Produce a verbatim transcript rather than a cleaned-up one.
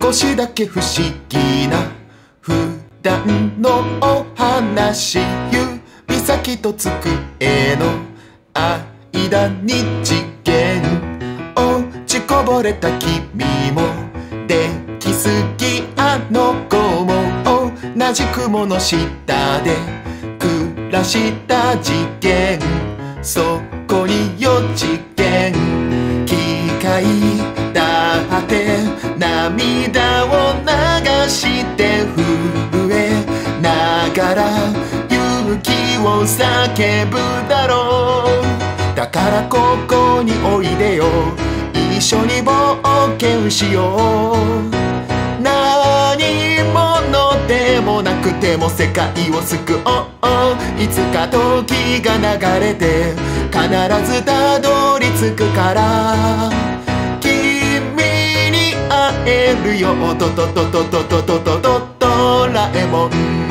少しだけ不思議な普段のお話。指先と机の間に次元。落ちこぼれた君もできすぎあの子も同じ雲の下で暮らした次元。そこによ次元。機械だって涙を流して震えながら勇気を叫ぶだろう。だからここにおいでよ、一緒に冒険しよう。何者でもなくても世界を救おう。いつか時が流れて必ずたどり着くから、君に会えるよ。トトトトトトトトトドラえもん。